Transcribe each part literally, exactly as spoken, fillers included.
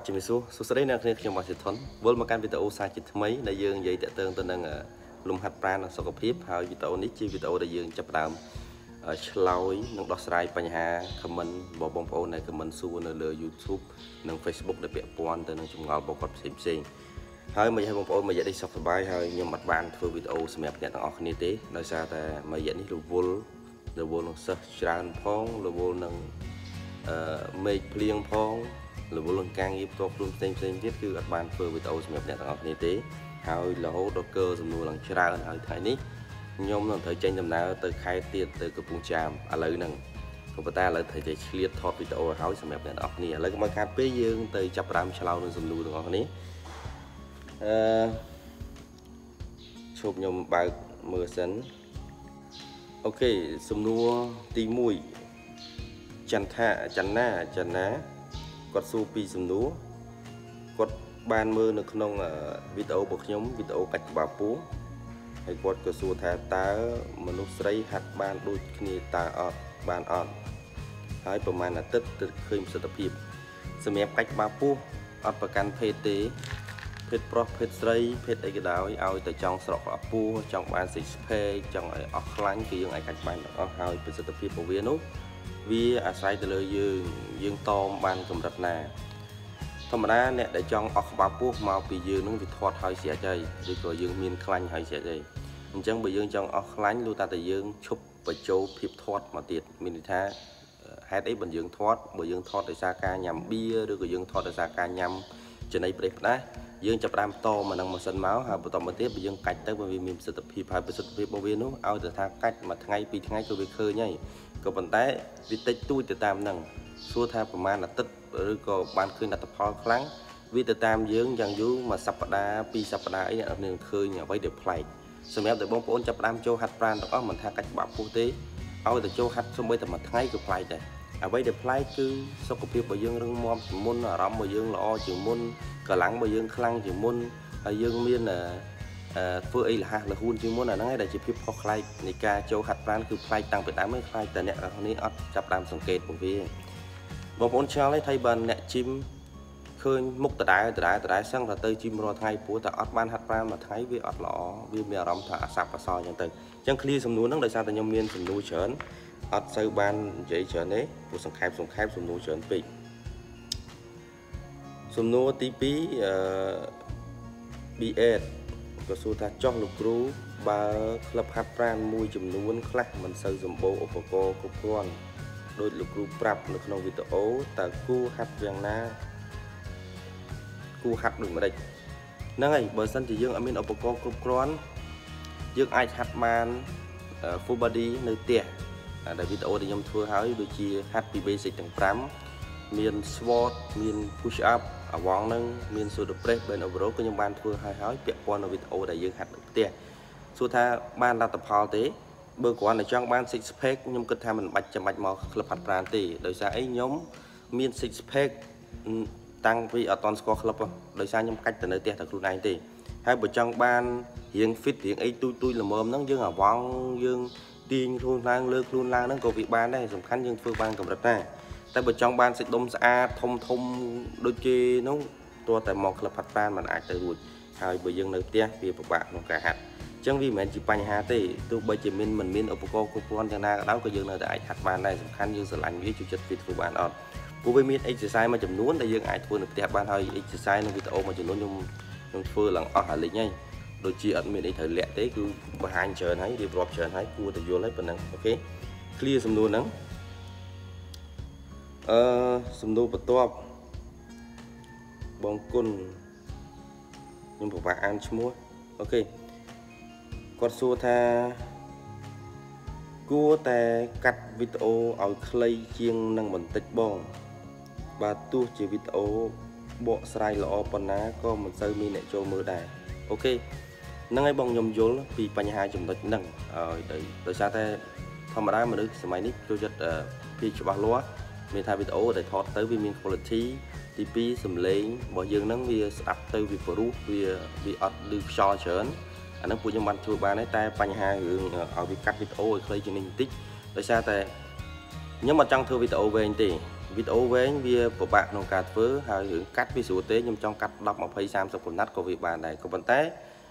Chỉ số số sẽ đấy là khi trong bài dịch thuần với một căn video sai chỉ mấy đại dương vậy tại tương tên đang lùng hạt pran sau cái clip hay video nít chi video đại dương chập đàm slide nông đọc slideបញ្ហា comment បងបងប្អូនใน comment សួរនៅលើ YouTube និង Facebook ដែលពាក់ព័ន្ធទៅនឹងចម្ងល់របស់គាត់ផ្សេងផ្សេងហើយមកឲ្យបងប្អូនមកយកនេះសុខសប្បាយហើយខ្ញុំអត់បានធ្វើវីដេអូសម្រាប់អ្នកទាំងអស់គ្នាទេដោយសារតែមកយកនេះរវល់រវល់នឹងសិស្សច្រើនផងរវល់នឹងអឺមេឃភ្លៀងផងរវល់នឹងការងារផ្ទាល់ខ្លួនផ្សេងផ្សេងទៀតគឺអត់បានធ្វើវីដេអូសម្រាប់អ្នកទាំងអស់គ្នាទេហើយរហូតដល់កើសំណួរឡើងច្រើនហើយថ្ងៃនេះខ្ញុំនឹងត្រូវចេញដំណើរទៅខេត្តទៀតទៅកំពង់ចាមឥឡូវហ្នឹងក៏ប៉ុន្តែឥឡូវត្រូវតែឆ្លៀតថតវីដេអូឲ្យសម្រាប់អ្នកទាំងអស់គ្នាឥឡូវកុំឲ្យខាតពេលយើងទៅចាប់ផ្ដើមឆ្លើយនឹងសំណួរទាំងអស់គ្នាអឺឈប់ខ្ញុំបើកមើលសិនអូខេសំណួរទីមួយចន្ទថាចន្ទណាចន្ទណាគាត់សួរពីសំណួរគាត់បានមើលនៅក្នុងវីដេអូរបស់ខ្ញុំវីដេអូកាច់ក្បាលពោះហើយគាត់ក៏សួរថាតើមនុស្សស្រីហាត់បានដូចគ្នាតើអត់បានអត់ហើយប្រហែលអាទិត្យទើបឃើញប្រសិទ្ធភាពសម្រាប់កាច់ក្បាលពោះអត់ប្រកាន់ភេទទេភេទប្រុសភេទស្រីភេទអីក៏ដោយឲ្យតែចង់ស្រកក្បាលពោះចង់បាន six pack ចង់ឲ្យអស់ខ្លាញ់គឺយើងអាចកាច់បានទាំងអស់ហើយប្រសិទ្ធភាពរបស់វានោះវាអាស្រ័យទៅលើយើងយើងតមបានកម្រិតណាធម្មតាអ្នកដែលចង់អស់ក្បាលពោះមកពីយើងនឹងវាធាត់ហើយស្រេចហើយឬក៏យើងមានខ្លាញ់ហើយស្រេចហើយអញ្ចឹងបើយើងចង់អស់ខ្លាញ់លុះតែតែយើងឈប់បញ្ចូលភាពធាត់មកទៀតមានន័យថាហេតុអីបើយើងធាត់បើយើងធាត់ដោយសារការញ៉ាំបៀឬក៏យើងធាត់ដោយសារការញ៉ាំចំណីប្រេះផ្ដាស់យើងចាប់ផ្ដើមតមកនឹងម៉ាស៊ីនមកហើយបន្តមកទៀតបើយើងកាច់ទៅវាមានប្រសិទ្ធភាពហើយប្រសិទ្ធភាពរបស់វានោះឲ្យតែថាកាច់មួយថ្ងៃពីរថ្ងៃក៏វាឃើញហើយក៏ប៉ុន្តែវាតិចតួចទៅតាមហ្នឹងសួរថាប្រហែលអាទិត្យឬក៏បានឃើញលទ្ធផលខ្លាំងវាទៅតាមយើងយ៉ាងយូរមួយសប្តាហ៍ពីរសប្តាហ៍អីអ្នកនឹងឃើញអ្វីដែលប្លែកសម្រាប់តែបងប្អូនចាប់ផ្ដើមចូលហាត់ប្រាណទាំងអស់មិនថាកាច់ក្បាលពោះទេឲ្យតែចូលហាត់សូម្បីតែមួយថ្ងៃក៏ប្លែកដែរអ្វីដែលប្លែកគឺសុខភាពរបស់យើងរឹងមាំជាងមុនអារម្មណ៍របស់យើងល្អជាងមុនកម្លាំងរបស់យើងខ្លាំងជាងមុនហើយយើងមានអឺធ្វើអីលះលហួនជាងមុនអាហ្នឹងឯងដែលជាភាពខុសប្លែកនៃការចូលហាត់ប្រាណគឺប្លែកតាំងពីដើមហ្នឹងខ្លាចតែអ្នកនរគ្នាអត់ចាប់ផ្ដើមសង្កេតរបស់វាបងប្អូនឆ្ងល់ទេថាបើអ្នកជីមឃើញមុខដដែលដដែលដដែលសឹងថាទៅជីមរាល់ថ្ងៃព្រោះតែអត់បានហាត់ប្រាណមួយថ្ងៃវាអត់ល្អវាមានអារម្មណ៍ថាអាស័ព្ទអាសោអញ្ចឹងទៅអញ្ចឹងឃ្លៀសំណួរហ្នឹងដោយសារតែខ្ញុំមានសំណួរច្រើនអត់សូវបាននិយាយច្រើនទេព្រោះសង្ខេបសង្ខេបសំណួរច្រើនពេកសំណួរទីពីរអឺ ប៊ី អេត ក៏សួរថាចុះលោកគ្រូបើក្លឹបហាត់ប្រាណមួយចំនួនខ្លះមិនសូវសម្បូរឧបករណ៍គ្រប់គ្រាន់ដោយលោកគ្រូប្រាប់នៅក្នុងវីដេអូតើគួរហាត់យ៉ាងណាគួរហាត់ដូចម្ដេចហ្នឹងហើយបើសិនជាយើងអត់មានឧបករណ៍គ្រប់គ្រាន់យើងអាចហាត់បាន full body នៅផ្ទះដែលវីដេអូដែលខ្ញុំធ្វើហើយដូចជាហាត់ពី basic ទាំងfiveមាន squat មាន push up អវងហ្នឹងមាន shoulder press bend over row ក៏ខ្ញុំបានធ្វើហើយហើយពាក់ព័ន្ធនៅវីដេអូដែលយើងហាត់នៅផ្ទះសួរថាបានលទ្ធផលទេបើគ្រាន់តែចង់បាន six pack ខ្ញុំគិតថាមិនបាច់ចាំបាច់មកក្លឹបហាត់ប្រាណទេដោយសារអីខ្ញុំមាន six pack តាំងពីអត់តន់ស្គាល់ក្លឹបដោយសារខ្ញុំកាច់ទៅនៅផ្ទះតែខ្លួនឯងទេហើយបើចង់បានរៀង fit រៀងអីទូចទូចល្មមហ្នឹងយើងអវងយើងទាញខ្លួនឡើងលើខ្លួនឡើងហ្នឹងក៏វាបានដែរសំខាន់យើងធ្វើបានកម្រិតណាតែបើចង់បានសាច់ដុំស្អាតធំធំដូចគេនោះទោះតែមកក្លឹបហាត់ប្រាណมันអាចទៅរួចហើយបើយើងនៅផ្ទះវាពិបាកក្នុងការហាត់អញ្ចឹងវាមិនមែនជាបញ្ហាទេទោះបីជាមានមិនមានឧបករណ៍គ្រប់គ្រាន់យ៉ាងណាក៏ដោយក៏យើងនៅតែអាចហាត់បានដែរសំខាន់យើងស្រឡាញ់វាជួយចិត្តវាធ្វើបានអត់ព្រោះវាមាន exercise មួយចំនួនដែលយើងអាចធ្វើនៅផ្ទះបានហើយ exercise នៅវីដេអូមួយចំនួនខ្ញុំខ្ញុំធ្វើឡើងអស់ហើយលេងហើយដូចជាអត់មានអីត្រូវលាក់ទេគឺបង្ហាញច្រើនហើយរៀបរាប់ច្រើនហើយគួរតែយល់ហើយប៉ុណ្ណឹងអូខេ clear សំណួរហ្នឹងអឺសំណួរបន្ទាប់បងគុណខ្ញុំពិបាកអានឈ្មោះអូខេគាត់សួរថាគួរតែកាត់វីដេអូឲ្យខ្លីជាងនឹងបន្តិចបងបើទោះជាវីដេអូបកស្រាយល្អប៉ុណ្ណាក៏មិនសូវមានអ្នកចូលមើលដែរអូខេហ្នឹងហើយបងខ្ញុំយល់ពីបញ្ហាចំណុចហ្នឹងហើយដោយសារតែធម្មតាមនុស្សសម័យនេះចូលចិត្តពីច្បាស់លាស់មានថាវីដេអូដែលថតទៅវាមាន quality ទីពីរសំឡេងរបស់យើងហ្នឹងវាស្ដាប់ទៅវាព្រោះវាវាអត់ឮខ្យល់ច្រើនអាហ្នឹងពួកខ្ញុំបានធ្វើបានតែបញ្ហារឿងឲ្យវាកាត់វីដេអូឲ្យខ្លីជាងនេះបន្តិចដោយសារតែខ្ញុំអត់ចង់ធ្វើវីដេអូវែងទេ video với vì của bạn nông cà phớ hay hướng cắt vi số tế nhưng trong cắt đọc một phây sam sập nát của việc bàn này có vấn tế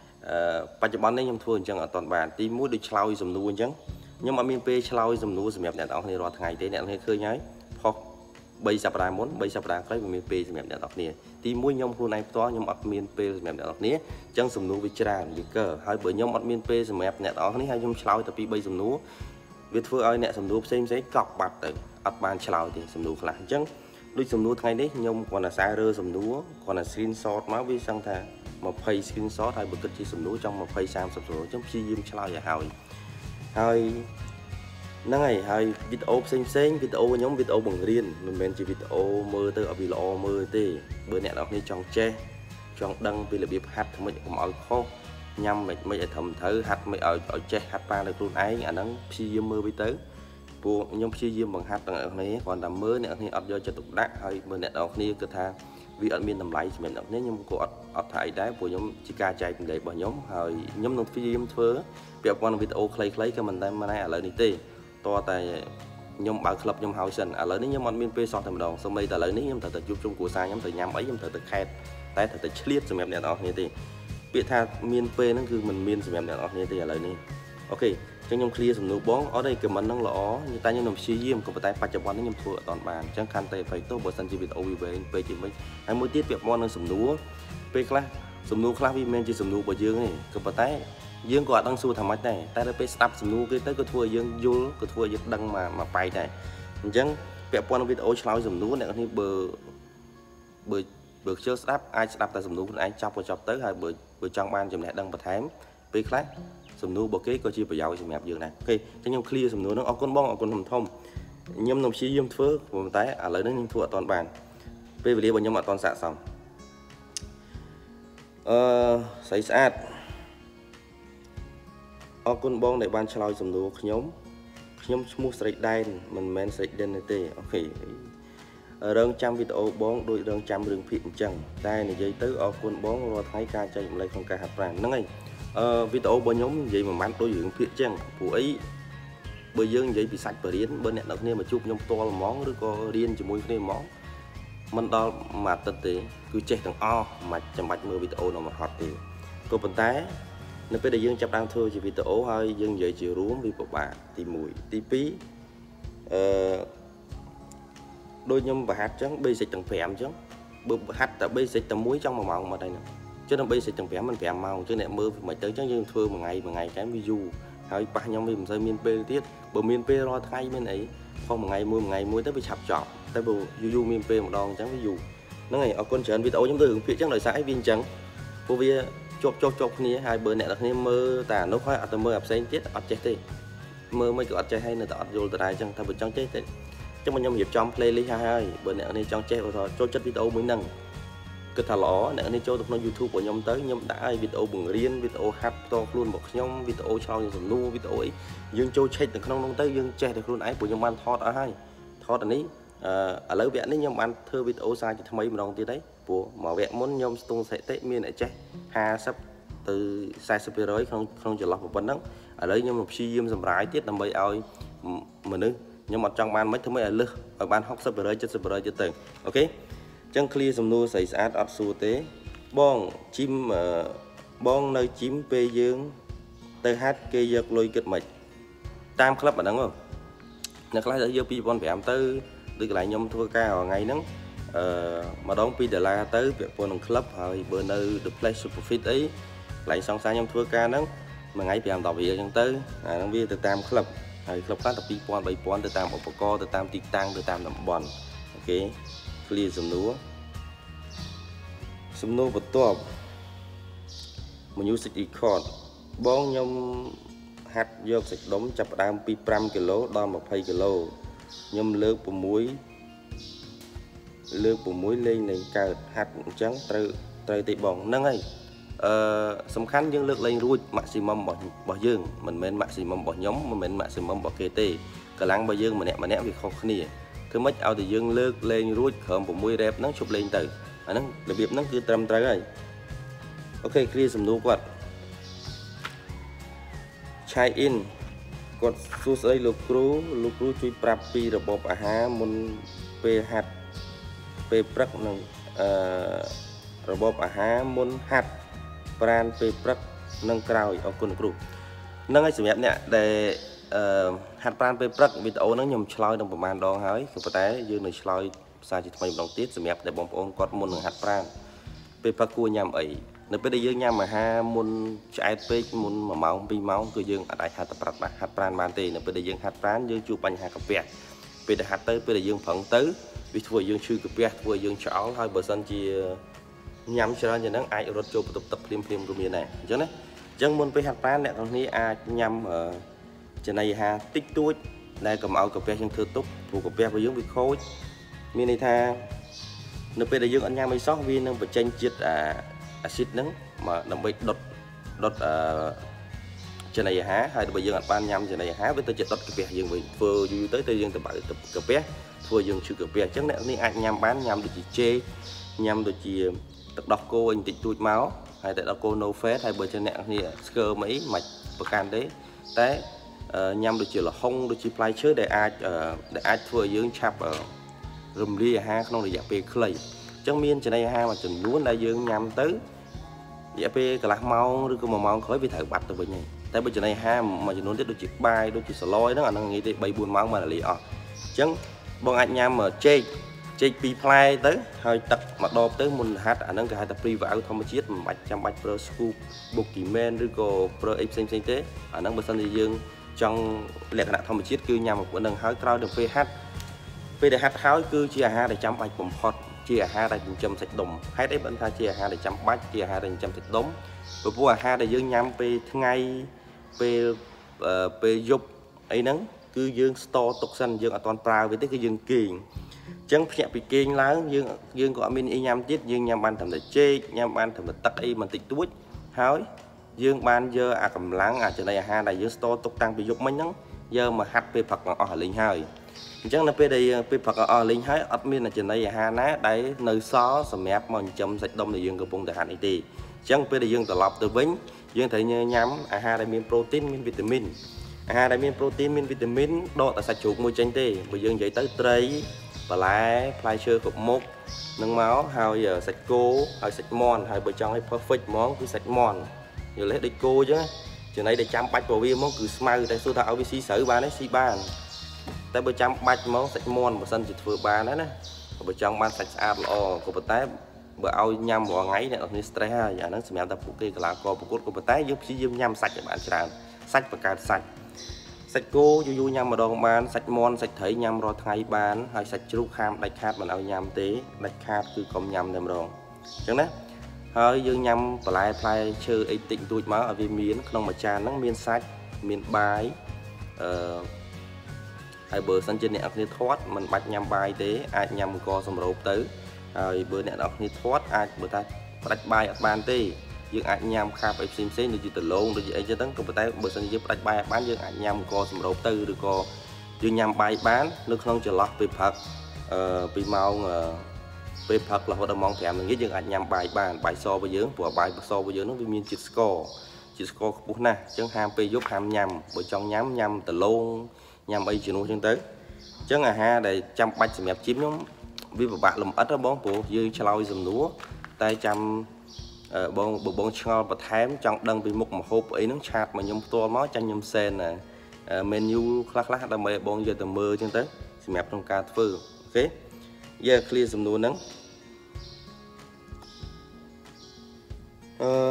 bây giờ bọn này nhầm thua chẳng ở toàn bàn tí mũi được chlau dùm nuôi chẳng nhưng mà miền p chlau dùm nuôi dùm đẹp đẹp đó thì rồi ngày tế đẹp khơi nhái hoặc bây giờ bạn muốn bây giờ bạn lấy miền p dùm đẹp đẹp đó nè tí mũi nhom khu này to nhưng mà miền p dùm đẹp đẹp đó nè chẳng dùm nuôi với tràn gì cơ hai bởi nhom ở miền p dùm đẹp đẹp đó này hai nhom chlau tập bây dùm nuôi việc thưa ơi nè sầm nuôi xem sẽ cọc bạc từ ắt ban chlau thì sầm nuôi là chẳng đôi sầm nuôi ngày đấy nhom còn là xa rơ sầm nuôi còn là screenshot máu vi sang thà một phay screenshot hay bực kích chỉ sầm nuôi trong một phay sam sập sổ trong chi diêm chlau vậy hỏi hơi này hơi video xem xem video nhóm video bằng riêng mình men chỉ video mơ từ ở vì lo mơ tê bữa nè đó đi trong che trong đăng vì là biệp hạt mình cũng mọi khó nhâm mình mới thầm thử hạt mới ở ở che hạt ba được luôn ấy anh đang chi diêm mơ với tới buộc nhóm chi diêm bằng hạt ở này còn làm mơ nè thì ở do cho tục đắc hơi bữa nè đó đi cơ tha vì ở miền nằm lại mình nếu như có ở thải đá của nhóm chỉ ca chạy để bỏ nhóm hơi nhóm nông phi diêm phớ việc quan video clay clay cái mình đây mà này ở lại đi tê to tại nhóm bảo club nhóm house ở lớn nhóm anh miền p so thầm đầu xong đây tại lớn nhóm từ từ chụp chung của xa nhóm từ nhằm ấy nhóm từ từ khai tay từ từ liệt rồi mẹ đó như thế biết tha miền p nóคือmình miền rồi mẹ đó như thế ở lớn này ok trong nhóm clear sầm nụ bóng ở đây cái mình đang lõ như ta nhóm nông si diêm của tay bạch chập nhóm thua toàn bàn chẳng khăn tay phải tốt bởi sân chỉ video về về chỉ mấy hai mươi tiết việc món sầm nụ p class sầm nụ class vi men chỉ sầm nụ bởi dương này của tay dương có đang xu thầm mắt này ta đã phải stop sầm nụ cái tới cái thua dương vô cái thua dương đăng mà mà bay này chẳng việc món video chlau sầm nụ này thì bờ bờ bờ chơi stop ai stop ta sầm nụ ai chọc và chọc tới hai bờ bờ trong ban chùm này đăng bật thém p class sầm nụ bộ kế có chi phải giàu sầm đẹp dương này ok cho nhóm clear sầm nụ nó ở con bong ở con hầm thông nhóm nông sĩ diêm phớ một tay à lấy nó thua toàn bàn về về bọn nhóm ở toàn xạ xong sấy sát ở con bong để ban chlau sầm nụ nhóm nhóm smooth straight line mình men straight identity ok rong trăm video bóng đôi rong trăm đường phim chẳng đây này dây tứ ở con bóng rồi thấy ca chạy lại không ca hạt vàng nó ngay video bao nhóm vậy mà mang đôi đường phim chẳng phụ ấy bây giờ vậy bị sạch và điên bên này đặc nên mà chụp nhóm to là món đứa có điên chỉ mùi thêm món mình đó mà thực tế cứ chạy thằng o mà chẳng bạch mưa video nào mà hot thì cô bên tay nó bây giờ dương chấp đang thưa chỉ video hơi dương vậy chiều rúm vì của bà thì mùi tí phí đôi nhôm và hạt trắng bây giờ tầng phèm chứ hạt tại bây giờ tầng muối trong màu màu mà đây nè chứ nó bây giờ tầng phèm mình phèm màu chứ nè mưa mày tới chứ dương thưa một ngày một ngày cái videoហើយប៉ះខ្ញុំវាមិនសូវមានពេលទៀតបើមានពេលរាល់ថ្ងៃមានអីផងមួយថ្ងៃមួយមួយថ្ងៃមួយទៅវាឆាប់ចប់តែបើយូរយូរមានពេលម្ដងអញ្ចឹងវាយូរហ្នឹងហើយអរគុណច្រើនវីដេអូខ្ញុំទៅរឿងភាគអញ្ចឹងដោយសារអីវាអញ្ចឹងព្រោះវាជាប់ជាប់ជាប់គ្នាហើយបើអ្នកនរគ្នាមើលតែនោះហើយអត់ទៅមើលអាផ្សេងទៀតអត់ចេះទេមើលមិនក៏អត់ចេះហើយនៅតែអត់យល់ទៅដែរអញ្ចឹងថាបើចង់ចេះទេអញ្ចឹងខ្ញុំរៀបចំ playlist ហើយបើអ្នកនរគ្នាចង់ចេះចូលចិត្តវីដេអូមួយហ្នឹងគឺថាល្អអ្នកនេះចូលទៅក្នុង YouTube របស់ខ្ញុំទៅខ្ញុំដាក់ឲ្យវីដេអូបង្រៀនវីដេអូហាត់ផ្ទាល់ខ្លួនរបស់ខ្ញុំវីដេអូឆ្លើយសំណួរវីដេអូអីយើងចូលឆែកទៅក្នុងនោះទៅយើងចេះតែខ្លួនឯងព្រោះខ្ញុំបានថតអស់ហើយថតអានេះអឺឥឡូវវគ្គនេះខ្ញុំបានធ្វើវីដេអូសារជាថ្មីម្ដងទៀតហើយព្រោះមួយវគ្គមុនខ្ញុំស្ទង់ស្ថិតិមានអ្នកចេះห้าสิบទៅ สี่สิบភាគរយ ក្នុងក្នុងចន្លោះប៉ុណ្ណឹងឥឡូវខ្ញុំព្យាយាមសម្រាយទៀតដើម្បីឲ្យមនុស្សខ្ញុំអត់ចង់បានមិនធ្វើឲ្យលើសឲ្យបានหกสิบភាគរយ เจ็ดสิบភាគរយទៀតទៅអូខេចឹង clear សំណួរស្អីស្អាតអត់សួរទេបងជីមបងនៅជីមពេលយើងទៅហាត់គេយកលុយគិតមិនតាមក្លឹបអាហ្នឹងនៅខ្លះទៅយកពីរពាន់ប្រាំទៅដូចកន្លែងខ្ញុំធ្វើការរាល់ថ្ងៃហ្នឹងអឺម្ដងពីរដុល្លារទៅពាក់ព័ន្ធនឹងក្លឹបហើយបើនៅ The Place Super Fit អីកន្លែងសង្សារខ្ញុំធ្វើការហ្នឹងមួយថ្ងៃប្រាំដល់រៀលអញ្ចឹងទៅអាហ្នឹងវាទៅតាមក្លឹបហើយក្លឹបខ្លះទៅពីរពាន់ បីពាន់ទៅតាមឧបករណ៍ទៅតាមទីតាំងទៅតាមតំបន់អូខេclear សំណួរសំណួរបន្ទាប់ music record បងខ្ញុំហាត់យកសាច់ដុំចាប់ផ្ដើមពីfiveគីឡូដល់twentyគីឡូខ្ញុំលើកsixលើកsixលេងលេងកើតហាត់អញ្ចឹងត្រូវត្រូវទេបងហ្នឹងហើយអឺសំខាន់យើងលើកលេងរួច maximum របស់យើងមិនមែន maximum របស់ខ្ញុំមិនមែន maximum របស់គេទេកម្លាំងរបស់យើងម្នាក់ម្នាក់វាខុសគ្នាគឺមិនឲ្យតែយើងលើកលេងរួចក្រោមsix រ៉េបហ្នឹងជប់លេងទៅអាហ្នឹងរបៀបហ្នឹងគឺត្រឹមត្រូវហើយអូខេ clear សំណួរគាត់ Chai in គាត់សួស្ដីលោកគ្រូលោកគ្រូជួយប្រាប់ពីរបបអាហារមុនពេលហាត់ពេលព្រឹកនិងអឺរបបអាហារមុនហាត់ប្រាណពេលព្រឹកនិងក្រោយអរគុណគ្រូនឹងឲ្យសម្រាប់អ្នកដែលអឺហាត់ប្រាណពេលព្រឹកវីដេអូហ្នឹងខ្ញុំឆ្លើយដល់ប្រហែលដងហើយក៏ប៉ុន្តែយើងនៅឆ្លើយសារជាថ្មីម្ដងទៀតសម្រាប់តែបងប្អូនគាត់មុននឹងហាត់ប្រាណពេលព្រឹកគួរញ៉ាំអីនៅពេលដែលយើងញ៉ាំអាហារមុនឆ្អែតពេកមុនមួយម៉ោងពីរម៉ោងគឺយើងអាចហាត់ប្រាណបានហាត់ប្រាណបានទេនៅពេលដែលយើងហាត់ប្រាណយើងជួបបញ្ហាកាពះពេលដែលហាត់ទៅពេលដែលយើងប្រឹងទៅវាធ្វើឲ្យយើងឈឺកាពះធ្វើឲ្យយើងឆ្អល់ហើយបើសិនជាញ៉ាំច្រើនយ៉ាងហ្នឹងអាចរត់ចូលបន្ទប់ទឹកភ្លាមភ្លាមក៏មានដែរអញ្ចឹងណាអញ្ចឹងមុនពេលហាត់ប្រាណអ្នកទាំងនេះអាចញ៉ាំចំណីអាហារតិចតួចដែលកុំឲ្យកាពះយើងធ្វើទុកព្រោះកាពះរបស់យើងវាខូចមានន័យថានៅពេលដែលយើងអត់ញ៉ាំអីសោះវានឹងបញ្ចេញជាតិអាអាស៊ីតហ្នឹងមកដើម្បីដុតដុតអឺចំណីអាហារហើយបើយើងអត់បានញ៉ាំចំណីអាហារវាទៅជាដុតកាពះយើងវិញធ្វើយូរទៅទៅយើងទៅបើកាពះធ្វើយើងឈឺកាពះអញ្ចឹងអ្នកនេះអាចញ៉ាំបានញ៉ាំដូចជាចេកញ៉ាំដូចជាទឹកដោះគោអីបន្តិចតួចមកហើយទឹកដោះគោ no fat ហើយបើជាអ្នកនេះស្កើមអីមិនប្រកាន់ទេតែញ៉ាំដូចជាល្ហុងដូចជាផ្លែឈើដែលអាចដែលអាចធ្វើឲ្យយើងឆាប់រំលាយអាហារក្នុងរយៈពេលខ្លីអញ្ចឹងមានចំណីអាហារមួយចំនួនដែលយើងញ៉ាំទៅរយៈពេលកន្លះម៉ោងឬក៏មួយម៉ោងក្រោយវាត្រូវបាត់ទៅវិញហើយតែបើចំណីអាហារមួយចំនួនទៀតដូចជាបាយដូចជាសឡយហ្នឹងអាហ្នឹងងាយទេបីបួនម៉ោងមករលាយអស់អញ្ចឹងបងអាចញ៉ាំចេកចេកពីរផ្លែទៅហើយទឹកម្ដបទៅមុនហាត់អាហ្នឹងគេហៅថា pre-workout ធម្មជាតិមិនបាច់ចាំបាច់ប្រើ scoop Bookieman ឬក៏ប្រើអីផ្សេងផ្សេងទេអាហ្នឹងបើសិនជាយើងចង់លក្ខណៈធម្មជាតិគឺញ៉ាំមកប៉ុណ្្នឹងហើយក្រោយទៅពេលហាត់ពេលដែលហាត់ហើយគឺជាអាហារដែលចាំបាច់បំផុតជាអាហារដែលចិញ្ចឹមសាច់ដុំហេតុអីបានថាជាអាហារដែលចាំបាច់ជាអាហារដែលចិញ្ចឹមសាច់ដុំព្រោះអាហារដែលយើងញ៉ាំពេលថ្ងៃពេលពេលយប់អីហ្នឹងគឺយើងស្តទុកសិនយើងអត់ទាន់ប្រើវាទេគឺយើងគេងអញ្ចឹងភ្ញាក់ពីគេងឡើងយើងយើងក៏អត់មានអីញ៉ាំទៀតយើងញ៉ាំបានត្រឹមតែចេកញ៉ាំបានត្រឹមតែទឹកអីបន្តិចតួចហើយយើងបានយកអាកម្លាំងអាចំណីអាហារដែលយើងស្តទុកតាំងពីយប់មិញហ្នឹងយកមកហាត់ពេលព្រឹកអស់លេងហើយអញ្ចឹងនៅពេលដែលពេលព្រឹកអស់លេងហើយអត់មានចំណីអាហារណាដែលនៅសល់សម្រាប់មកចិញ្ចឹមសាច់ដុំដែលយើងកំពុងតែហាត់នេះទេអញ្ចឹងពេលដែលយើងត្រឡប់ទៅវិញយើងត្រូវញ៉ាំអាហារដែលមានប្រូតេអ៊ីនមានវីតាមីនអាហារដែលមានប្រូតេអ៊ីនមានវីតាមីនដកតែសាច់ជ្រូកមួយចេញទេបើយើងនិយាយទៅត្រីបន្លែផ្លែឈើគ្រប់មុខនឹងមកហើយសាច់គោហើយសាច់មាន់ហើយបើចង់ឲ្យ perfect ហ្មងគឺសាច់មាន់យល់ទេដូចគោអញ្ចឹងចំណីដែលចាំបាច់ព្រោះវាមកគឺស្មៅតែសួរថាឲ្យវាស៊ីស្រូវបានទេស៊ីបានតែបើចាំបាច់មកសាច់មាន់បើសិនជាធ្វើបានណាណាបើចង់បានសាច់ស្អាតល្អក៏ប៉ុន្តែបើឲ្យញ៉ាំរាល់ថ្ងៃអ្នកនរ stress ហើយអាហ្នឹងសម្រាប់តែពួកគេកីឡាករប្រកួតក៏ប៉ុន្តែយើងព្យាយាមញ៉ាំសាច់ឲ្យបានច្រើនសាច់បង្កើតសាច់សាច់គោយូរយូរញ៉ាំម្ដងបានសាច់មាន់សាច់ត្រីញ៉ាំរាល់ថ្ងៃបានហើយសាច់ជ្រូកហាមដាច់ខាតមិនឲ្យញ៉ាំទេដាច់ខាតគឺកុំញ៉ាំតែម្ដងអញ្ចឹងណាហើយយើងញ៉ាំបន្លែផ្លែឈើអីតិចតួចមកឲ្យវាមានក្នុងមួយចានហ្នឹងមានសាច់មានបាយអឺហើយបើសិនជាអ្នកនរគ្នាធាត់មិនបាច់ញ៉ាំបាយទេអាចញ៉ាំអង្គសម្រូបទៅហើយបើអ្នកនរគ្នាធាត់អាចបើថាផ្ដាច់បាយអត់បានទេយើងអាចញ៉ាំខាបអីផ្សេងផ្សេងដូចជាដលងដូចជាអីចឹងក៏ប៉ុន្តែបើសិនជាយើងផ្ដាច់បាយអត់បានយើងអាចញ៉ាំអង្គសម្រូបទៅឬក៏យើងញ៉ាំបាយបាននៅក្នុងចន្លោះពេលព្រឹកអឺពីម៉ោងពេលព្រឹករហូតដល់ម៉ោងប្រាំល្ងាចយើងអាចញ៉ាំបាយបានបាយសរបស់យើងព្រោះបាយសរបស់យើងនោះវាមានជាតិស្ករជាតិស្ករខ្ពស់ណាស់អញ្ចឹងហាមពេលយប់ហាមញ៉ាំបើចង់ញ៉ាំញ៉ាំដលងញ៉ាំអីជំនួសអញ្ចឹងទៅអញ្ចឹងអាហារដែលចាំបាច់សម្រាប់ជីមខ្ញុំវាពិបាកលម្អិតហ៎បងព្រោះយើងឆ្លើយសំណួរតែចាំបងបងឆ្ងល់បន្ថែមចង់ដឹងពីមុខម្ហូបអីហ្នឹងឆាតមកខ្ញុំផ្ទាល់មកចាញ់ខ្ញុំសែន menu ខ្លះខ្លះដើម្បីបងយកទៅមើលអញ្ចឹងទៅសម្រាប់ក្នុងការធ្វើអូខេយើង clear សំណួរហ្នឹងអឺ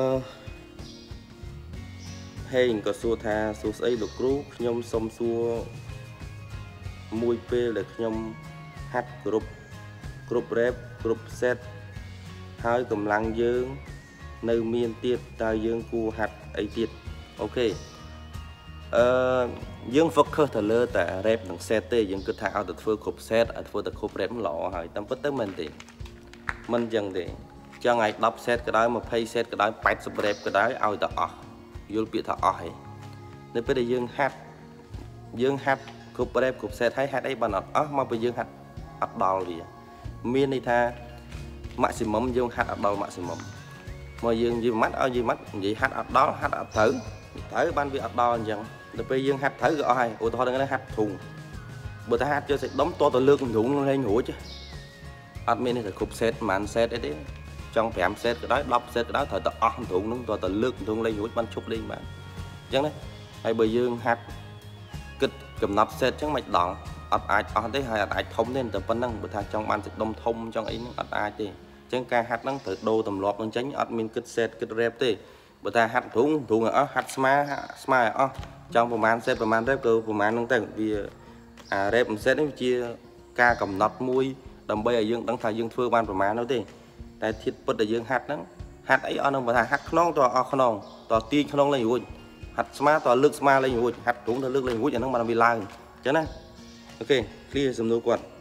ហេងក៏សួរថាសួស្ដីលោកគ្រូខ្ញុំសុំសួរមួយពេលដែលខ្ញុំហាត់គ្រប់គ្រប់ rep គ្រប់ set ហើយកម្លាំងយើងនៅមានទៀតតើយើងគួរហាត់អីទៀតអូខេអឺយើង focus ទៅលើតែ rep និង set ទេយើងគិតថាឲ្យតែធ្វើគ្រប់ set ឲ្យធ្វើតែគ្រប់ rep ល្អហើយតាមពិតទៅមិនទេមិនអញ្ចឹងទេចង់ឲ្យ10 set ក៏ដោយ20 set ក៏ដោយ80 rep ក៏ដោយឲ្យតែអស់យល់ពាក្យថាអស់ហីនៅពេលដែលយើងហាត់យើងហាត់គ្រប់ rep គ្រប់ set ហើយហាត់អីបានអត់អស់មកពេលយើងហាត់អត់ដល់វាមានន័យថា maximum យើងហាត់អត់ដល់ maximum មកយើងនិយាយម៉ាត់ឲ្យនិយាយម៉ាត់និយាយហាត់អត់ដល់ហាត់អត់ត្រូវត្រូវបានវាអត់ដល់អញ្ចឹងដល់ពេលយើងហាត់ត្រូវក៏អស់ហើយឧទាហរណ៍ហ្នឹងហាត់ធុងបើថាហាត់យកសាច់ដុំតទៅលើកធុងលេងរួចអត់មានទេគ្រប់សេតប្រហែលសេតអីទេចង់ប្រាំសេតក៏ដោយដប់សេតក៏ដោយត្រូវតែអស់ធុងហ្នឹងតទៅលើកធុងលេងរួចបានឈប់លេងបានអញ្ចឹងណាហើយបើយើងហាត់គិតកំណត់សេតអញ្ចឹងមិនដងអត់អាចអស់ទេហើយអត់អាចធំទេតែប៉ុណ្្នឹងបើថាចង់បានសាច់ដុំធំចង់អីហ្នឹងអត់អាចទេអញ្ចឹងការហាត់ហ្នឹងត្រូវដូរទម្លាប់នឹងចេញអត់មានគិតសេតគិតរ៉េបទេបើថាហាត់ធុងធុងឲ្យអស់ហាត់ស្មាស្មាឲ្យអស់ចង់ប្រហែលសេតប្រហែលរ៉េបក៏ប្រហែលហ្នឹងទៅវាអារ៉េបមួយសេតនេះវាជាការកំណត់មួយដើម្បីឲ្យយើងដឹងថាយើងធ្វើបានប្រហែលនោះទេតែធាតុពិតដែលយើងហាត់ហ្នឹងហាត់អីអស់ហ្នឹងបើថាហាត់ខ្នងតអស់ខ្នងតទាញខ្នងលេងរួចហាត់ស្មាតលើកស្មាលេងរួចហាត់ធុងទៅលើកលេងរួចអាហ្នឹងបានវាឡើងអញ្ចឹងណាអូខេ clear សំណួរគាត់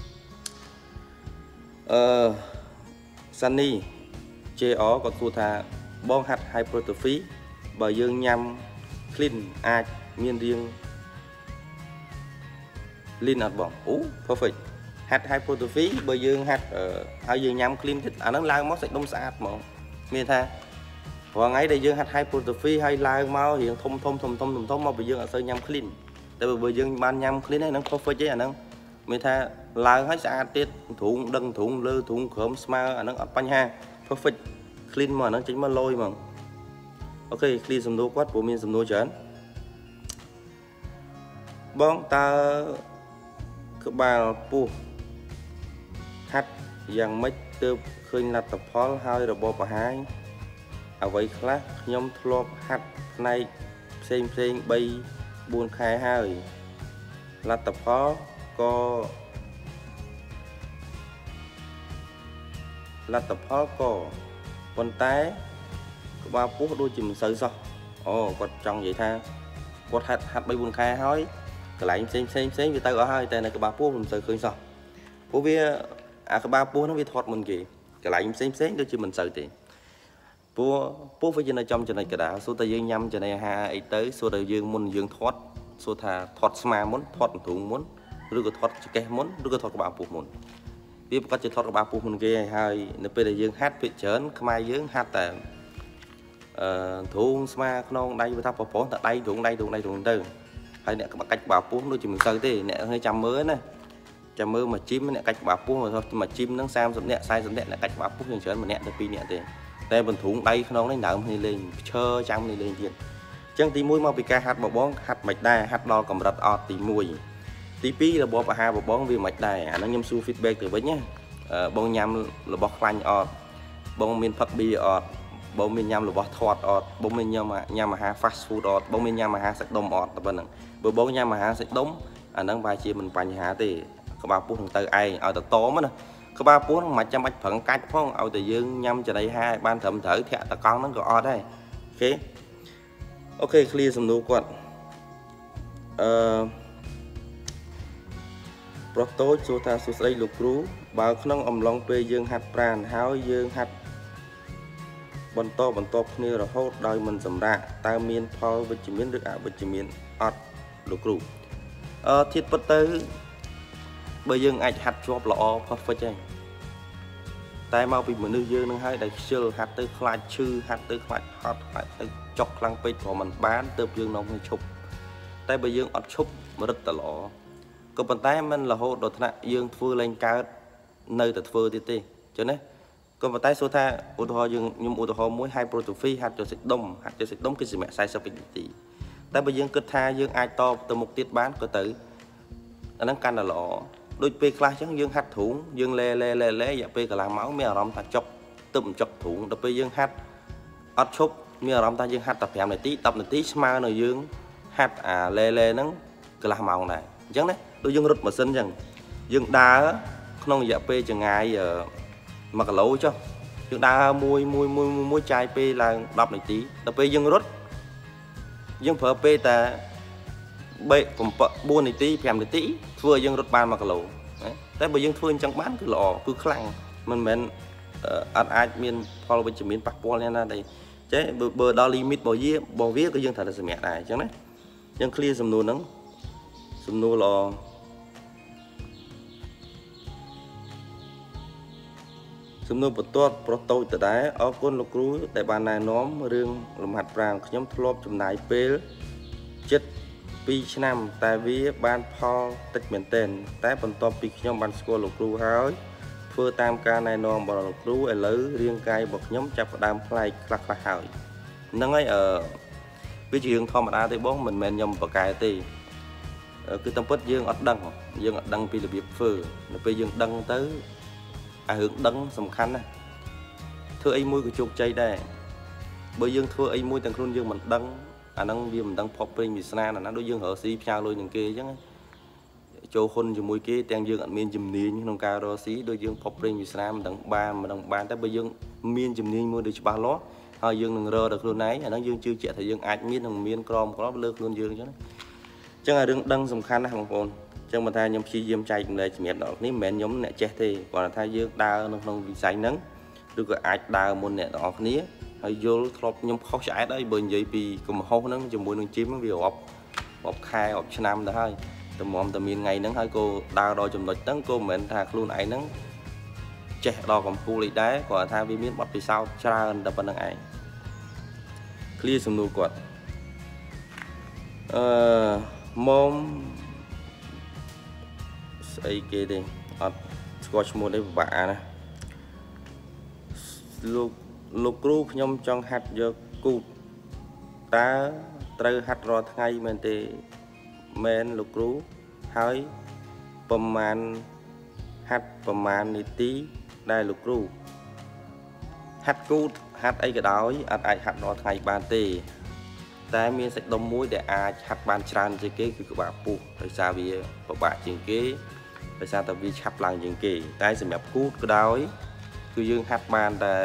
អឺ Sunny ជេ អ គាត់សួរថាបងហាត់ hypertrophy បើយើងញ៉ាំ clean អាចមានរាង lean អត់បងអូ perfect ហាត់ hypertrophy បើយើងហាត់ហើយយើងញ៉ាំ clean ទៀតអាហ្នឹងឡើងមកសាច់ដុំស្អាតហ្មងមានថាព្រោះថ្ងៃដែលយើងហាត់ hypertrophy ហើយឡើងមករៀងធំធំធំធំធំធំមកបើយើងអត់សូវញ៉ាំ clean តែបើយើងបានញ៉ាំ clean ហ្នឹង perfect ទេអាហ្នឹងមានថាឡើងហើយស្អាតទៀតទ្រូងដឹងទ្រូងលើទ្រូងក្រោមស្មើអាហ្នឹងអត់បញ្ហា perfect clean មកអាហ្នឹងចេញមកលយហ្មងអូខេ clean សំណួរគាត់ព្រោះមានសំណួរច្រើនបងតើក្បាលពោះហាត់យ៉ាងម៉េចទើបឃើញលទ្ធផលហើយរបបអាហារអ្វីខ្លះខ្ញុំធ្លាប់ហាត់ផ្នែកផ្សេងផ្សេងបីបួនខែហើយលទ្ធផលក៏លទ្ធផលក៏ប៉ុន្តែក្បាលពោះដូចជាមិនសូវសោះអូគាត់ចង់និយាយថាគាត់ហាត់ហាត់បីបួនខែហើយកន្លែងផ្សេងផ្សេងផ្សេងវាទៅអស់ហើយតែនៅក្បាលពោះមិនសូវឃើញសោះព្រោះវាអាក្បាលពោះហ្នឹងវាធាត់មុនគេកន្លែងផ្សេងផ្សេងដូចជាមិនសូវទេព្រោះពោះវាជានៅចំចំណុចកណ្ដាលសួរតែយើងញ៉ាំចំណីអាហារអីទៅសួរតែយើងមុនយើងធាត់សួរថាធាត់ស្មាមុនធាត់ទ្រូងមុនឬក៏ធាត់ចង្កេះមុនឬក៏ធាត់ក្បាលពោះមុនវាប្រកាសជាធាត់ក្បាលពោះមុនគេហើយនៅពេលដែលយើងហាត់ភាគច្រើនខ្មែរយើងហាត់តែអឺទ្រូងស្មាខ្នងដៃវាថាប្រព័ន្ធតែដៃទ្រូងដៃទ្រូងដៃទ្រូងទៅហើយអ្នកកាច់ក្បាលពោះដូចជាមិនសូវទេអ្នកឲ្យចាំមើលណាចាំមើលមកជីមអ្នកកាច់ក្បាលពោះមកជីមហ្នឹងសាមសិបនាក់ สี่สิบនាក់អ្នកកាច់ក្បាលពោះយ៉ាងច្រើនម្នាក់ទៅពីរនាក់ទេតែបន្ទ្រូងដៃខ្នងនេះដើមគ្នាលេងឈើចាំគ្នាលេងទៀតអញ្ចឹងទីមួយមកពីការហាត់បបងហាត់មិនដែរហាត់ដល់កម្រិតអត់ទីមួយទីពីររបបអាហារបបងវាមិនដែរអាហ្នឹងខ្ញុំសួរ feedback ទៅវិញណាបងញ៉ាំរបស់ខ្លាញ់អត់បងមានផឹកប៊ីអត់បងមានញ៉ាំរបស់ធាត់អត់បងមានញ៉ាំញ៉ាំអាហារ fast food អត់បងមានញ៉ាំអាហារសាច់ដុំអត់តែប៉ុណ្្នឹងបើបងញ៉ាំអាហារសាច់ដុំអាហ្នឹងវាជាមិនបញ្ហាទេក្បាលពោះនឹងទៅឯងឲ្យតតមណាក្បាលពោះហ្នឹងមិនចាំបាច់ប្រឹងកាច់ផងឲ្យតែយើងញ៉ាំចំណីអាហារឲ្យបានត្រឹមត្រូវធាក់តកង់ហ្នឹងក៏អត់ដែរអូខេអូខេ clear សំណួរគាត់អឺប្រុសតូចសួរថាសួស្ដីលោកគ្រូបើក្នុងអំឡុងពេលយើងហាត់ប្រាណហើយយើងហាត់បន្តបន្តគ្នារហូតដោយមិនសម្រាកតើមានផលវិជ្ជមានឬអវិជ្ជមានអត់លោកគ្រូអឺធាតុពិតទៅបើយើងអាចហាត់ជាប់ល្អ perfect ហើយតែមកពីមនុស្សយើងនឹងហើយដែលខ្ជិលហាត់ទៅខ្លាចឈឺហាត់ទៅខ្លាចហត់ខ្លាចទៅចុកខ្លាំងពេកព្រោះมันបានទើបយើងនាំគ្នាឈប់តែបើយើងអត់ឈប់រឹតតែល្អក៏ប៉ុន្តែมันរហូតដល់ថ្នាក់យើងធ្វើឡើងកើតនៅតែធ្វើទៀតទេចឹងណាក៏ប៉ុន្តែសួរថាឧទាហរណ៍យើងខ្ញុំឧទាហរណ៍មួយ hypertrophy ហាត់ចូលសាច់ដុំហាត់ចូលសាច់ដុំគឺសម្រាប់สี่สิบនាទីតែបើយើងគិតថាយើងអាចតទៅមុខទៀតបានក៏ទៅអាហ្នឹងកាន់តែល្អដូចពេលខ្លះចឹងយើងហាត់ទ្រូងយើងលេលេលេលេរយៈពេលកន្លះម៉ោងមានអារម្មណ៍ថាចុកទឹមចុកទ្រូងដល់ពេលយើងហាត់អត់ឈប់មានអារម្មណ៍ថាយើងហាត់តែប្រាំនាទីដប់នាទីស្មើនៅយើងហាត់អាលេលេហ្នឹងកន្លះម៉ោងដែរអញ្ចឹងណាដូចយើងរត់ម៉ាស៊ីនចឹងយើងដើរក្នុងរយៈពេលចង្ងាយមួយគីឡូចុះយើងដើរមួយមួយមួយមួយចាយពេលឡើងដប់នាទីដល់ពេលយើងរត់យើងប្រើពេលតែbốnនាទី5នាទីធ្វើឲ្យយើងរត់បានមួយគីឡូតែបើយើងធ្វើអញ្ចឹងបានគឺល្អគឺខ្លាំងមិនមែនអត់អាចមានផលវិជ្ជមានប៉ះពាល់ណាទេចេះបើដល់ limit របស់វារបស់វាក៏យើងត្រូវតែសម្រាប់ដែរអញ្ចឹងណាយើង clear សំណួរហ្នឹងសំណួរល្អសំណួរបន្ទាត់ប្រុសតូចតដែរអរគុណលោកគ្រូដែលបានណែនាំរឿងលំហាត់ប្រាណខ្ញុំធ្លាប់ចំណាយពេលចិត្ត pi năm tại vì ban phò tích miền tên tại phần top pi nhóm ban score lục ru hói phơi tam ca này non bỏ lục ru ở lứ riêng cai bọc nhóm chập đam play lạc lạc hỏi nâng ấy ở ví dụ thom mà đá tới bóng mình men nhom bậc cài tì cứ tâm phất dương ọt đăng dương ọt đăng pi là việc phơi nó pi dương đăng tới à hướng đăng sầm khăn này thưa ấy môi của chuột chay đây bởi dương thưa ấy môi thằng khuôn dương mình đăng à năng vì mình đăng popping vì sao là nó đối dương ở xí pha lôi những kia chứ châu khôn cho môi kia đang dương ăn miên chìm niên nông cao đó xí đối dương popping vì sao mình đăng ba mà đăng ba tới bởi dương miên chìm niên mua được ba lót hai dương đừng rơ được luôn nấy nó dương chưa chạy thời dương ai miên thằng miên crom có lơ luôn dương chứ chẳng là đừng đăng sầm khăn hàng phồn chẳng mà thay nhóm chi diêm chay cũng đây chỉ miệt đó nếu mẹ nhóm nè chết thì còn là thay dương đa nông nông vì say nắng được gọi ai đa môn nè đó ní hay vô thọp nhóm khó chạy đấy bởi vậy vì cùng hô nó cho mùi nâng chím nó vì ọc ọc khai ọc cho năm đó thôi tầm mồm tầm miền ngày nắng hai cô đào đôi chùm lịch nắng cô mệnh thạc luôn ấy nắng trẻ đo còn khu lịch đá còn thay vì miếng bắp vì sao cha hơn đập bằng ấy clear sầm nụ quạt mom ấy kia đi scotch mode đấy vả nè lục lục ru nhom trong hạt giờ cụt ta từ hạt rò ngày mình thì men lục ru hơiประมาณhạt ประมาณ ní tí đây lục ru hạt cụt hạt ấy cái đó hạt ấy hạt rò ngày ban tìแต่มีสายดมมุ้ยแต่อาชัดบานชานจริงๆคือกบาปูไปซาวีปบาจริงๆไปซาตะวีชับหลังจริงๆแต่สำหรับกูก็ได้คือยื่นหัดบานแต่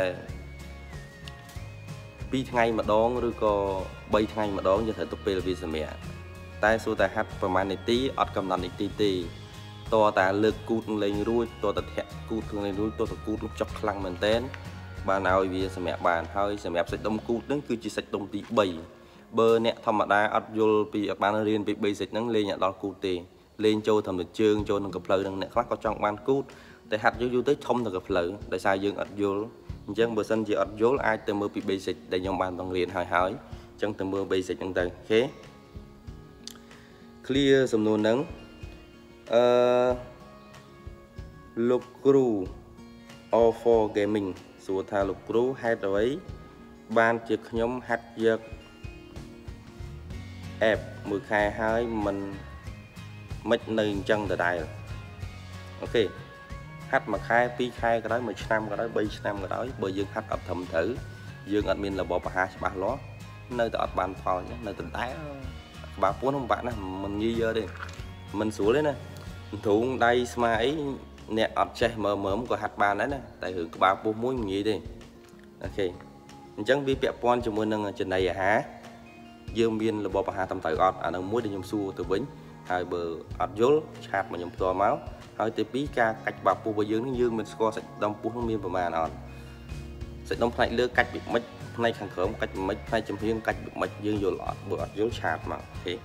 ปีไงมาดองหรือก็ใบไงมาดองจะถือตัวเป็นวีสมัยแต่ส่วนแต่หัดประมาณในตีอดกำลังในตีตีตัวแต่เลือกกูเลยรู้ตัวแต่แทะกูเลยรู้ตัวแต่กูลุกจับคลังเหมือนเต้นบานเอาวีสมัยบานเฮ้ยสำหรับสายดมกูนั่นคือจีสายดมตีใบเบอร์เนี่ยธรรมดาอัดยุลปีอัดบานเรียนปีเบสิกนั่งเรียนอย่างดอลกูตีเรียนโจทำถึงเชิงโจนึงกับเพลิงเนี่ยคลาสก็จ้องบานกูแต่หัดยุลtới thôngถึงกับเพลิงแต่ใส่ยืงอัดยุลจังเบอร์สันจีอัดยุลไอเติมเบอร์ปีเบสิกแต่ยังบานต้องเรียนหายหายจังเติมเบอร์เบสิกจังเติมโอเคเคลียร์สำนวนนั้นเอ่อลูกครู all for gaming ส่วนทางลูกครูให้เอาไว้บ้านจะขยมหัดเยอะแอบมือคายให้มันไม่หนึ่งจังแต่ใดโอเคฮัดมาคายปีคายก็ได้มือชนำก็ได้ใบชนำก็ได้ใบยืงฮัดอัดทำถือยืงอัดมินlà บอปะฮาบาล้อnơiตอดบานพอเนี่ยnơi tỉnh tái bà cuốn không bạn nè mình nghi giờ đi mình xuống đấy nè thủ đây mà ấy nè ọt che mờ mờ có hạt bàn đấy nè tại hưởng bà bố muối mình nghĩ đi ok chẳng vì bẹp pon cho mưa nâng trên này à hả dương biên là bò hà tầm thời ọt à nâng muối để nhom xua từ vĩnh hai bờ ọt dốt hạt mà nhom to máu hai tới pí ca cách bà pu và dương dương mình score sạch đông pu không miên và màn ọt sạch đông phải lưa cách bị mất nay khẳng khởi một cách mất nay chấm hiên cách bị mất dương vô lọt bờ ọt dốt hạt mà ok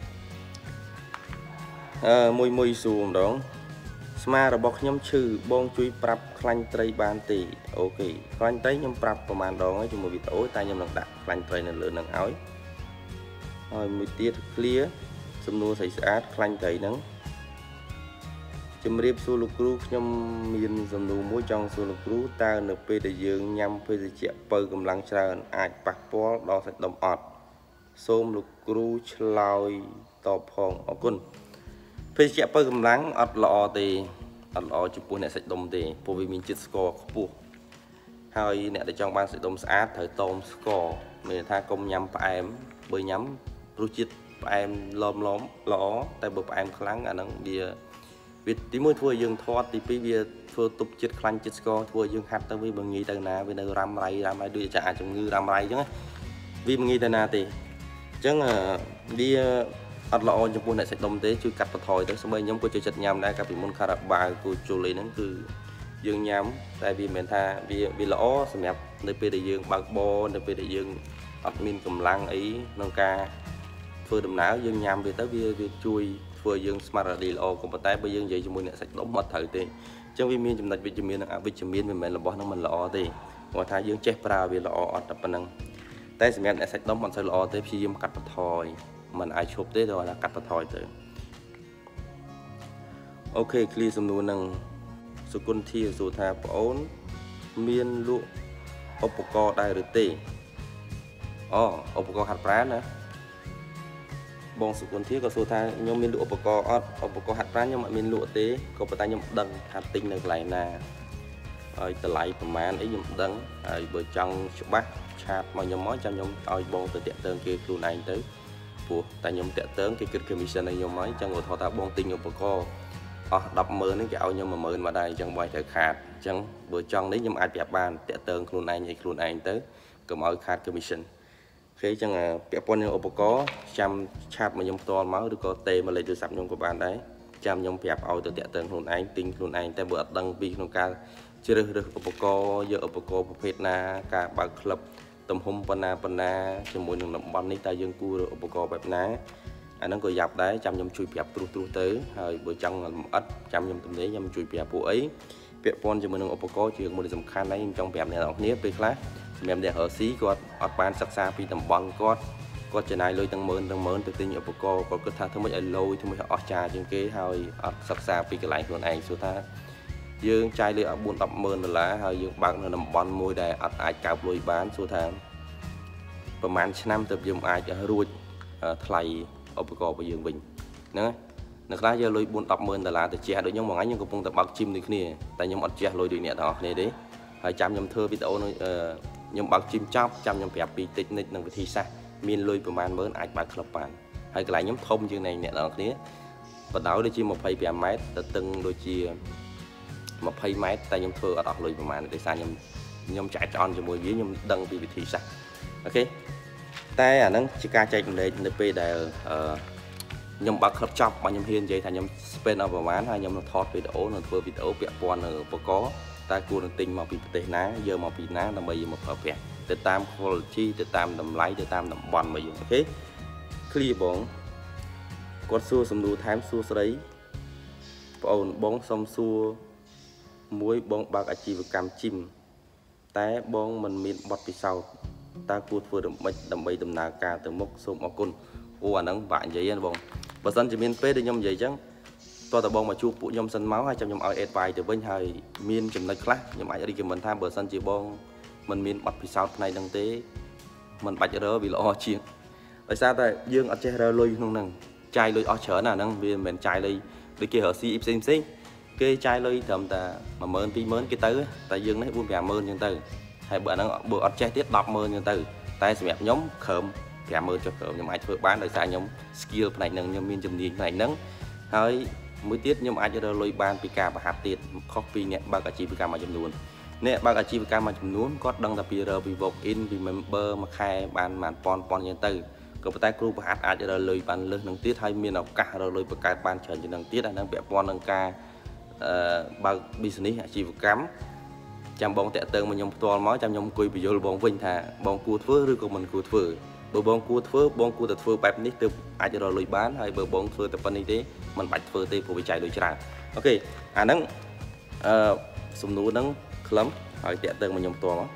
mùi mùi xuồng đó mà rồi bọc nhóm chữ bong chui prap khanh tray ban tì ok khanh tray nhóm prapประมาณ đó ấy cho một vị tổ ta nhóm lần đặt khanh tray là lửa nắng áo rồi mùi tiết clear xâm nua xảy sát khanh tray nắng chấm riêng số lục rú nhóm miền xâm nua mỗi trong số lục rú ta nợ p để dương nhằm p để chẹt bờ cầm lăng tràn ai bạc bó đo sạch đồng ọt xôm lục rú chloi tọp hòn ở quân phê chẹt bờ cầm lăng ọt lọ thì ọt lọ chụp bùa này sạch đồng thì bùa vì mình chít score bùa hai nè để trong ban sạch đồng sát thời tôm score mình tha công nhắm phải em bơi nhắm rút chít em lom lóm ló tại bờ em kháng à nó bia việc tí mới thua dương thoát thì bây giờ thua tục chít khăn chít score thua dương hạt tới với bằng nghĩ từ nào với nơi ram ray ram ray đưa trả trong ngư ram ray chứ vì bằng nghĩ từ nào thì chứ là đi ọt lọ trong buôn này sạch đồng tế chưa cắt và thổi tới xong bây nhóm cô chơi chật nhằm đây các vị môn khá đặc bà của chủ lý nó cứ dương nhắm tại vì mình tha vì vì lõ xem đẹp nơi bây giờ dương bạc bò nơi bây giờ dương ọt min cầm lăng ấy nâng ca phơi đầm não dương nhằm về tới vì việc chui phơi dương smart đi lọ của bà tay bây dương vậy cho buôn này sạch đóng mất thử thì trong vì miên chấm đặt vitamin là vitamin mình mình là bỏ nó mình lọ thì ngoài thay dương chết ra vì lọ ọt tập năng tay xem đẹp sạch đóng bằng sợi lọ tới khi dương cắt và thổi mình ai chụp thế rồi là cắt tao thôi tới ok clear sầm nụ năng sự quân thi số thà ổn miên lụa ốp co đại rửa tê ồ ốp co hạt prán nữa bong sự quân thi có số thà nhóm miên lụa ốp co ốp co hạt prán nhưng mà miên lụa tế có phải tay nhóm đằng hạt tinh được lại nè rồi từ lại của màn ấy nhóm đằng rồi bờ trong chụp bát chặt mà nhóm mói trong nhóm oi bong từ tiện tơn kia luôn anh tới của tay nhóm tiện tơn cái kịch commission này nhóm mói trong ngồi thọ ta bong tinh ốp co đập mơ nó gạo nhưng mà mơ mà đây chẳng bài thời khát chẳng bữa trong đấy nhưng ai bẹp bàn tệ tơn luôn anh hay luôn anh tới cầm ơi khát commission khi chẳng là bẹp con như ô có trăm chạp mà nhung to máu được có tê mà lấy từ sập nhung của bạn đấy trăm nhung bẹp ao từ tệ tơn luôn anh tinh luôn anh tay bữa đăng viក្នុងការជ្រើសរើសឧបករណ៍យកឧបករណ៍ប្រភេទណាការបើកក្លឹបទំហំប៉ុណ្ណាប៉ុណ្ណាជាមួយនឹងតំបន់នេះតើយើងគួរឧបករណ៍បែបណាអាហ្នឹងក៏យ៉ាប់ដែរចាំខ្ញុំជួយប្រាប់ត្រួសត្រួសទៅហើយបើចង់លម្អិតចាំខ្ញុំទំនេរខ្ញុំជួយប្រាប់ពួកអីពាក់ព័ន្ធជាមួយនឹងឧបករណ៍ជាមួយសំខាន់ហើយខ្ញុំចង់ប្រាប់អ្នកនរគ្នាពេលខ្លះសម្រាប់អ្នករកស៊ីគាត់អត់បានសិក្សាពីតំបន់គាត់គាត់ចំណាយលុយទាំងម៉ឺនទាំងម៉ឺនទៅទិញឧបករណ៍គាត់គិតថាធ្វើម៉េចឲ្យលុយធ្វើម៉េចឲ្យអស់ចាជាងគេហើយអត់សិក្សាពីកន្លែងខ្លួនឯងសួរថាយើងចាយលុយឲ្យbốnដល់10ម៉ឺនដុល្លារហើយយើងបើកនៅតំបន់មួយដែលអត់អាចកើបលុយបានសួរថាប្រហែលឆ្នាំទៅយើងអាចរួចថ្លៃឧបករណ៍របស់យើងវិញហ្នឹងនៅខ្លះយកលុយbốnដល់10ម៉ឺនដុល្លារទៅជះដូចខ្ញុំមួយថ្ងៃខ្ញុំកំពុងតែបើកជីមដូចគ្នាតែខ្ញុំអត់ជះលុយដូចអ្នកទាំងអស់គ្នាទេហើយចាំខ្ញុំធ្វើវីដេអូខ្ញុំបើកជីមចប់ចាំខ្ញុំប្រាប់ពី technique និងវិធីសាស្ត្រមានលុយប្រហែលម៉ឺនអាចបើកក្លឹបបានហើយកន្លែងខ្ញុំធំជាងអ្នកទាំងអស់គ្នាបដៅដូចជា25ម៉ែត្រទៅតឹងដូចជា20ម៉ែត្រតែខ្ញុំធ្វើអត់អស់លុយប្រហែលដោយសារខ្ញុំខ្ញុំចែកចោលជាមួយវាខ្ញុំដឹងពីវិធីសាស្ត្រអូខេតែអាហ្នឹងជាការចែករំលែកនៅពេលដែលខ្ញុំបើកក្លឹបចប់មកខ្ញុំហ៊ាននិយាយថាខ្ញុំ spend អស់ប្រហែលហើយខ្ញុំនឹងថតវីដេអូនឹងធ្វើវីដេអូពាក់ព័ន្ធនឹងឧបករណ៍តែគួរនឹងទិញមកពីប្រទេសណាយកមកពីណាដើម្បីយកមកប្រើប្រាស់ទៅតាម quality ទៅតាមតម្លៃទៅតាមតំបន់របស់យើងអូខេ clear បងគាត់សួរសំណួរថែមសួរស្រីបងអូនបងសុំសួរមួយបងបើកអាជីវកម្មជីមតែបងមិនមានបទពិសោធន៍តើគួរធ្វើដើម្បីដើម្បីដំណើរការទៅមុខសូមអរគុណអូអាហ្នឹងបាក់និយាយណាបងបើសិនជាមានពេលដែលខ្ញុំនិយាយអញ្ចឹងតើតើបងមកជួបពួកខ្ញុំសិនមកហើយចាំខ្ញុំឲ្យ advice ទៅវិញហើយមានចំណុចខ្លះខ្ញុំអាច recommend ថាបើសិនជាបងមិនមានបទពិសោធន៍ផ្នែកហ្នឹងទេមិនបាច់រើវាល្អជាងដោយសារតែយើងអត់ចេះរើលុយក្នុងហ្នឹងចាយលុយអស់ច្រើនណាហ្នឹងវាមិនមែនចាយលុយដូចគេរកស៊ីផ្សេងផ្សេងគេចាយលុយត្រឹមតែ1ម៉ឺន2ម៉ឺនគេទៅតែយើងនេះ4 5ម៉ឺនអញ្ចឹងទៅហើយបើអាហ្នឹងបើអត់ចេះទៀត10ម៉ឺនអញ្ចឹងទៅតែសម្រាប់ខ្ញុំខើម5ម៉ឺនចុះខ្ញុំអាចធ្វើបានដោយសារខ្ញុំ skill ផ្នែកហ្នឹងខ្ញុំមានជំនាញផ្នែកហ្នឹងហើយមួយទៀតខ្ញុំអាចរើលុយបានពីការប្រហាត់ទៀតខុសពីអ្នកបើកអាជីវកម្មមួយចំនួនអ្នកបើកអាជីវកម្មមួយចំនួនគាត់ដឹងតែពីរើពី walk in ពី member មួយខែបានប្រហែលប៉ុនប៉ុនអញ្ចឹងទៅក៏ប៉ុន្តែគ្រូប្រហាត់អាចរើលុយបានលើសនឹងទៀតហើយមានឱកាសរើលុយបង្កើតបានច្រើនជាងនឹងទៀតអាហ្នឹងពាក់ព័ន្ធនឹងការអឺបើក business អាជីវកម្មចាំបងតាក់ទងមកខ្ញុំផ្ទាល់មកចាំខ្ញុំអង្គុយបញ្យល់បងវិញថាបងគួរធ្វើឬក៏មិនគួរធ្វើបើបងគួរធ្វើបងគួរតែធ្វើបែបនេះទើបអាចរកលុយបានហើយបើបងធ្វើតែប៉ុណ្្នេះទេមិនបាច់ធ្វើទេព្រោះវាចាយលុយច្រើនអូខេអាហ្នឹងអឺសំណួរហ្នឹងខ្លឹមហើយតាក់ទងមកខ្ញុំផ្ទាល់មក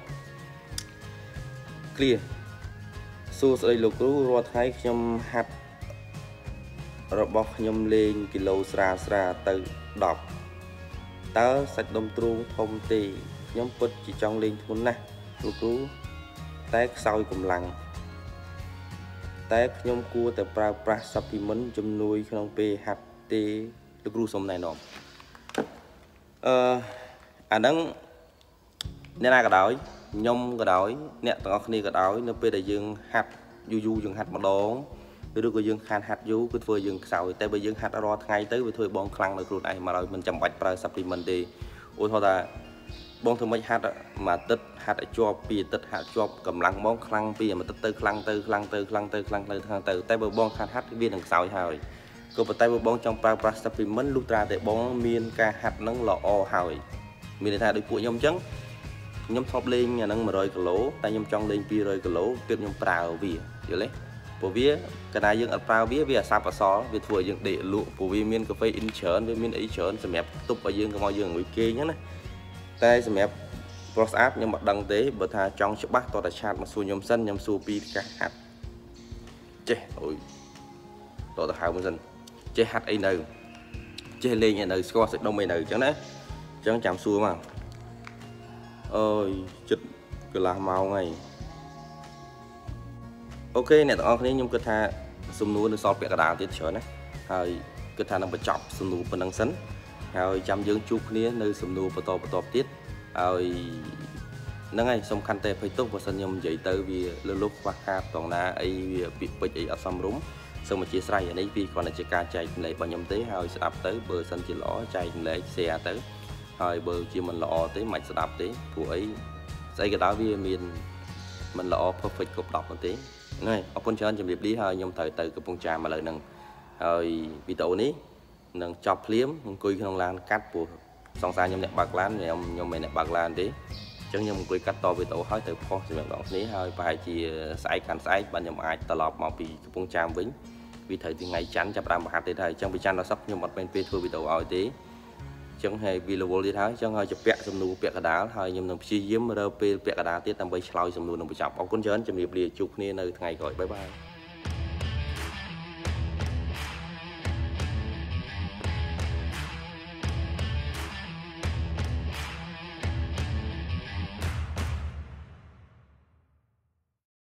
clear សួរស្ដីលោកគ្រូរាល់ថ្ងៃខ្ញុំហាត់របស់ខ្ញុំលេងគីឡូស្រាលស្រាទៅដប់តើសាច់ដុំទ្រូងធំទេខ្ញុំពិតជាចង់លេងធ្ងន់ណាស់លោកគ្រូតែខ្សោយកម្លាំងតែខ្ញុំគួរតែប្រើប្រាស់ supplement ជំនួយក្នុងពេលហាត់ទេលោកគ្រូសូមណែនាំអឺអាហ្នឹងអ្នកណាក៏ដោយខ្ញុំក៏ដោយអ្នកទាំងអស់គ្នាក៏ដោយនៅពេលដែលយើងហាត់យូរយូរយើងហាត់ម្ដងឬក៏យើងខានហាត់យូរគឺធ្វើយើងខ្សោយតែបើយើងហាត់រាល់ថ្ងៃទៅវាធ្វើបងខ្លាំងនៅខ្លួនឯងមកឲ្យមិនចាំបាច់ប្រើ supplement ទេឧទាហរណ៍ថាបងធ្វើម៉េចហាត់មួយអាទិត្យហាត់ឲ្យជាប់ពីអាទិត្យហាត់ជាប់កម្លាំងបងខ្លាំងពីមួយអាទិត្យទៅខ្លាំងទៅខ្លាំងទៅខ្លាំងទៅខ្លាំងទៅខ្លាំងទៅតែបើបងខាត់ហាត់វានឹងខ្សោយហើយក៏ប៉ុន្តែបើបងចង់ប្រើប្រាស់ supplement លុះត្រាតែបងមានការហាត់នឹងល្អហើយមានន័យថាដូចពួកខ្ញុំអញ្ចឹងខ្ញុំធ្លាប់លេងអាហ្នឹង100គីឡូតែខ្ញុំចង់លេង200គីឡូទើបខ្ញុំប្រើវាយល់ទេព្រោះវាកាលណាយើងអត់ប្រើវាវាអាសាប់អសល់វាធ្វើឲ្យយើងដេកលក់ព្រោះវាមានកាហ្វេអ៊ីនច្រើនវាមានអីច្រើនសម្រាប់ទប់ឲ្យយើងកុំឲ្យយើងអង្គុយគេងហ្នឹងណាតែសម្រាប់ប្រុសស្អាតខ្ញុំអត់ដឹងទេបើថាចង់ច្បាស់តោះតែឆាតមកសួរខ្ញុំសិនខ្ញុំសួរពីការហាត់ចេះអូយតទៅហៅមិនសិនចេះហាត់អីនៅចេះលេងអីនៅស្គាល់សាច់ដុំអីនៅអញ្ចឹងណាអញ្ចឹងចាំសួរមកអើយចិត្តកន្លះម៉ោងហើយអូខេអ្នកទាំងអស់គ្នាខ្ញុំគិតថាសំណួរនៅសល់ពាក់កណ្ដាលទៀតច្រើនណាហើយគិតថានឹងបញ្ចប់សំណួរប៉ុណ្ណឹងសិនហើយចាំយើងជួបគ្នានៅសំណួរបន្តបន្តទៀតហើយហ្នឹងហើយសំខាន់តែភ័យទោសបើសិនខ្ញុំនិយាយទៅវាលលុបខ្វះខាតត្រង់ណាអីវាពាក្យពេចន៍អីអត់សមរម្យសូមអធិស្ឋានអានេះពីគ្រាន់តែជាការចែកចម្លែករបស់ខ្ញុំទេហើយស្ដាប់ទៅបើសិនជាល្អចែកចម្លែក share ទៅហើយបើជាមិនល្អទេមិនស្ដាប់ទេព្រោះអីស្អីក៏ដោយវាមានមិនល្អ perfect គ្រប់ដប់ទេហ្នឹងហើយអរគុណច្រើនជម្រាបលាហើយខ្ញុំត្រូវទៅកំពង់ចាមឥឡូវហ្នឹងហើយវីដេអូនេះនឹងចប់ភ្លាមអង្គុយក្នុងឡានកាត់ព្រោះសង្សារខ្ញុំអ្នកបើកឡានខ្ញុំខ្ញុំមិនអ្នកបើកឡានទេអញ្ចឹងខ្ញុំអង្គុយកាត់តវីដេអូហើយទៅផុសសម្រាប់បងប្អូនគ្នាហើយប្រហែលជាស្អែកកាន់ស្អែកបាទខ្ញុំអាចត្រឡប់មកពីកំពង់ចាមវិញវាត្រូវថ្ងៃច័ន្ទចាប់ដើមប្រហាត់ទៀតហើយអញ្ចឹងពីច័ន្ទដល់សុក្រខ្ញុំអត់មានពេលធ្វើវីដេអូឲ្យទេអញ្ចឹងហើយវារវល់ទៀតហើយអញ្ចឹងហើយជាពាក់សំណួរពាក់កដាលហើយខ្ញុំនឹងព្យាយាមរើពេលពាក់កដាលទៀតដើម្បីឆ្លើយសំណួរនឹងបញ្ចប់អរគុណច្រើនជម្រាបលាជួបគ្នានៅថ្ងៃក្រោយបាយបាយ